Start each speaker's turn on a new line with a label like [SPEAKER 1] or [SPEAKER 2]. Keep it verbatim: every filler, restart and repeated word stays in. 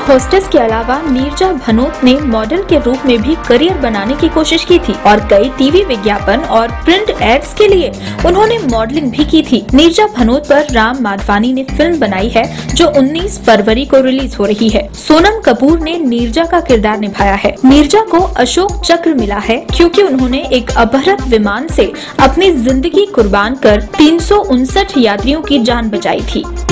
[SPEAKER 1] Hostess के अलावा नीरजा भनोत ने मॉडल के रूप में भी करियर बनाने की कोशिश की थी और कई टीवी विज्ञापन और प्रिंट एड्स के लिए उन्होंने मॉडलिंग भी की थी। नीरजा भनोत पर राम माधवानी ने फिल्म बनाई है जो उन्नीस फरवरी को रिलीज हो रही है। सोनम कपूर ने नीरजा का किरदार निभाया है। नीरजा को अशोक चक्र मिला है क्योंकि उन्होंने एक अपहृत विमान से अपनी जिंदगी कुर्बान कर तीन सौ उनसठ यात्रियों की जान बचाई थी।